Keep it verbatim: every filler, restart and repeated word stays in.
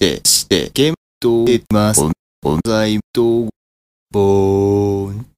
してして検討してます。オンザイトボーン